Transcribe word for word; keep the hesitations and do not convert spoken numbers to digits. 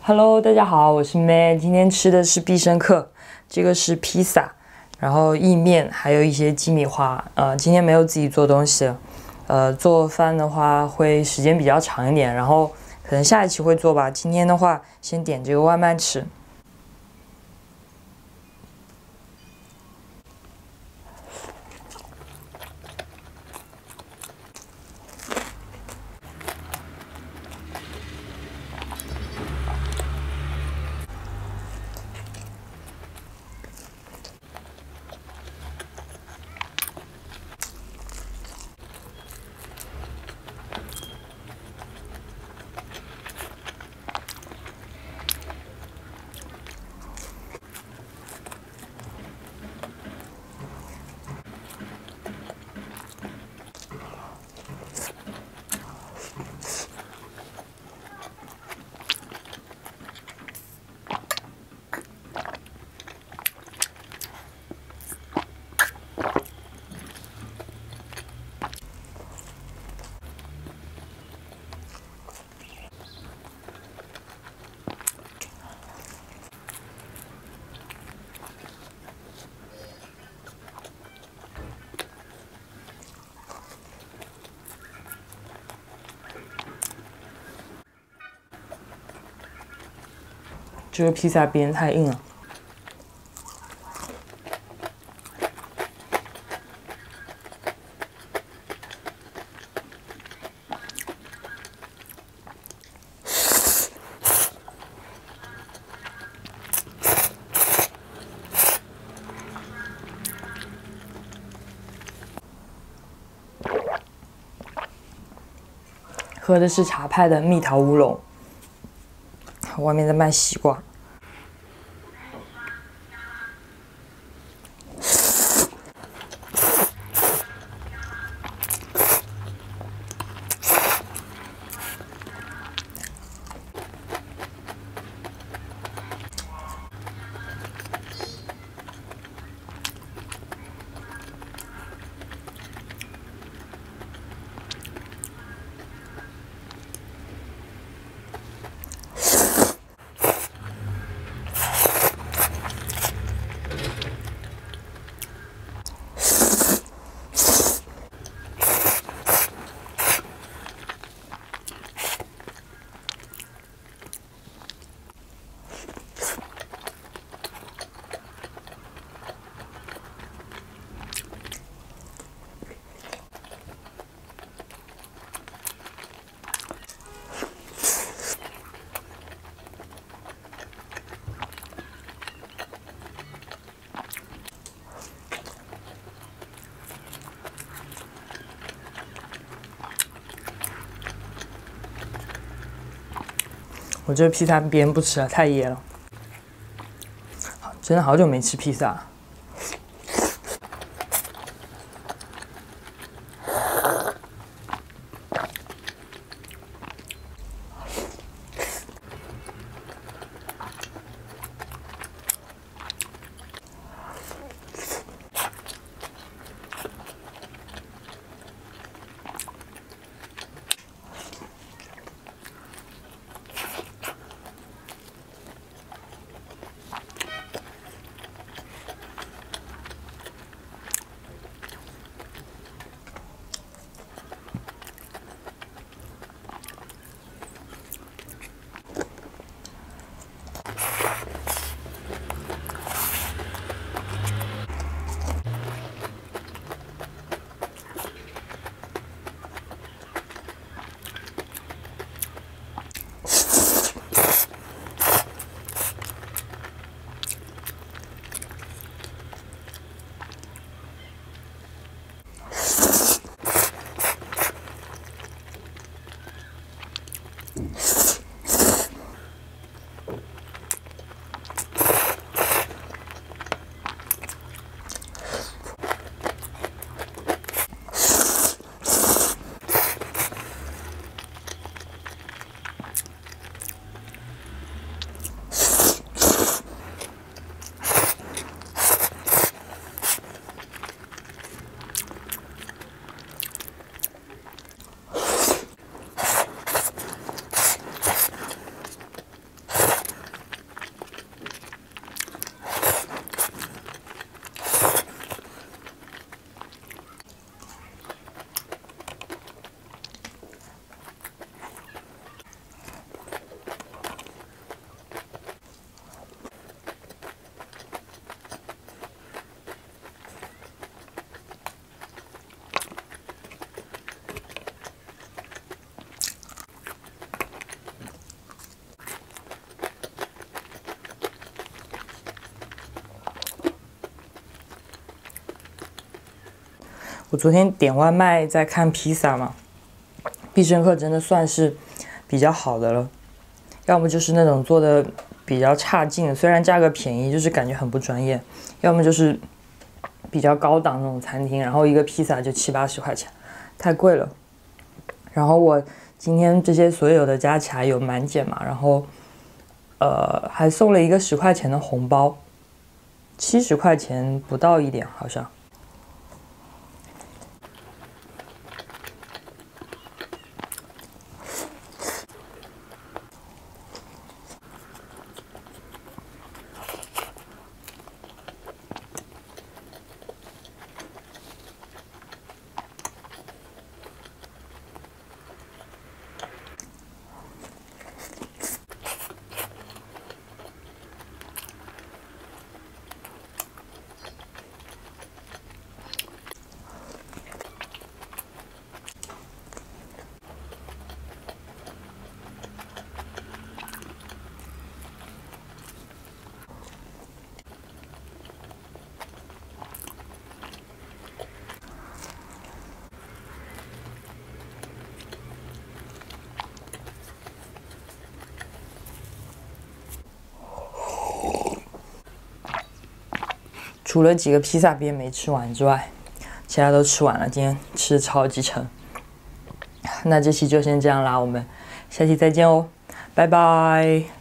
Hello，大家好，我是 May，今天吃的是必胜客，这个是披萨，然后意面，还有一些鸡米花。呃，今天没有自己做东西了，呃，做饭的话会时间比较长一点，然后可能下一期会做吧。今天的话，先点这个外卖吃。这个披萨边太硬了。喝的是茶派的蜜桃乌龙，外面在卖西瓜。我这个披萨边不吃了，太噎了。真的好久没吃披萨。 我昨天点外卖在看披萨嘛，必胜客真的算是比较好的了，要么就是那种做的比较差劲，虽然价格便宜，就是感觉很不专业；要么就是比较高档那种餐厅，然后一个披萨就七八十块钱，太贵了。然后我今天这些所有的加起来有满减嘛，然后呃还送了一个十块钱的红包，七十块钱不到一点好像。除了几个披萨边没吃完之外，其他都吃完了。今天吃的超级撑。那这期就先这样啦，我们下期再见哦，拜拜。